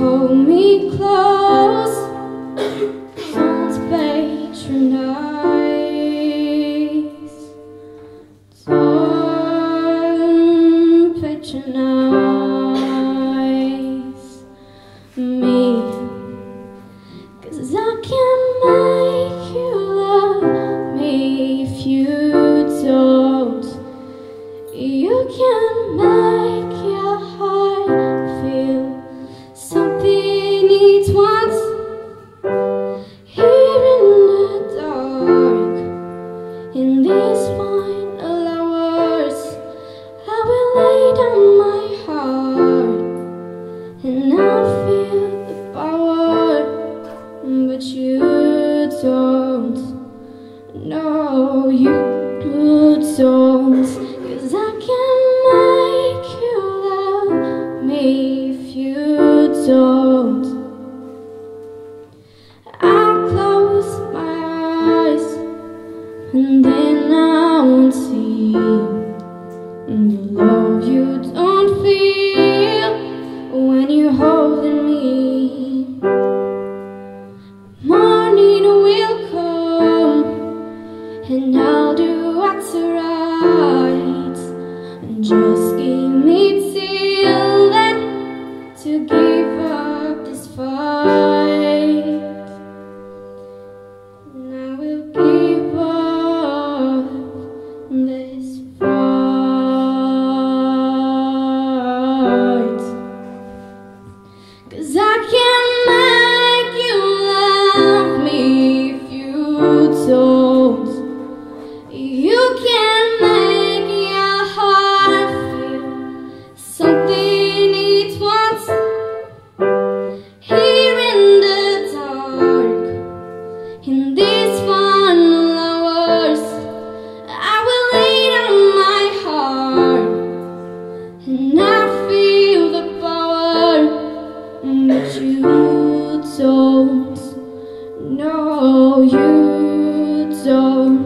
hold me close. Don't patronize. Don't patronize me, 'cause I can't make you love me if you don't. You can make your heart feel something it wants. Here in the dark, in these final hours, I will lay down my heart and I feel the power, but you don't. No, you don't. 'Cause I can make you love me if you don't. I'll close my eyes and then I won't see the love you don't feel when you're holding me. Morning will come and I'll do what's right. Just give me till then to give up this fight. And I will give up this fight. 'Cause I can't make you love me if you don't. You can make your heart feel something it wants. Here in the dark, in these final hours, I will lay down my heart and I feel the power, but you don't. No, you don't.